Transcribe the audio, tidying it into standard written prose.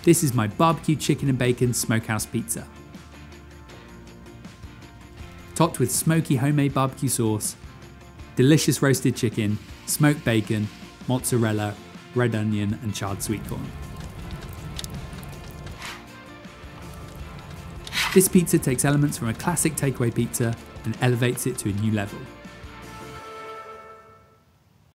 This is my barbecue chicken and bacon smokehouse pizza. Topped with smoky homemade barbecue sauce, delicious roasted chicken, smoked bacon, mozzarella, red onion and charred sweet corn. This pizza takes elements from a classic takeaway pizza and elevates it to a new level.